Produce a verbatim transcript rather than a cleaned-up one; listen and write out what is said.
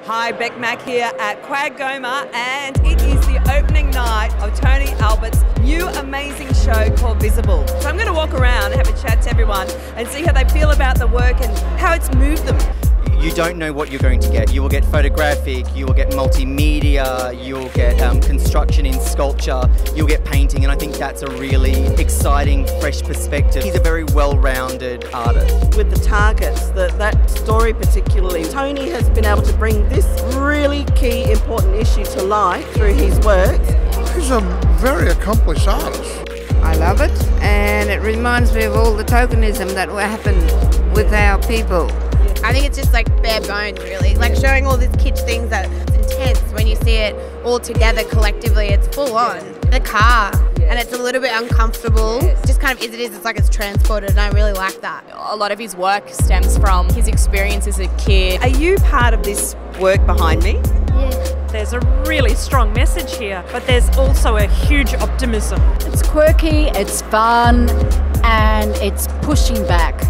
Hi, Bec Mac here at QAGOMA, and it is the opening night of Tony Albert's new amazing show called Visible. So I'm going to walk around and have a chat to everyone and see how they feel about the work and how it's moved them. You don't know what you're going to get. You will get photographic, you will get multimedia, you'll get um, construction in sculpture, you'll get painting, and I think that's a really exciting, fresh perspective. He's a very well-rounded artist. With the targets, the, that story particularly, Tony has been able to bring this really key, important issue to life through his work. He's a very accomplished artist. I love it, and it reminds me of all the tokenism that will happen with our people. I think it's just like bare bones, really. Like showing all these kitsch things that it's intense when you see it all together collectively. It's full on. The car, and it's a little bit uncomfortable. Just kind of as it is, it's like it's transported, and I really like that. A lot of his work stems from his experience as a kid. Are you part of this work behind me? Yeah. There's a really strong message here, but there's also a huge optimism. It's quirky, it's fun, and it's pushing back.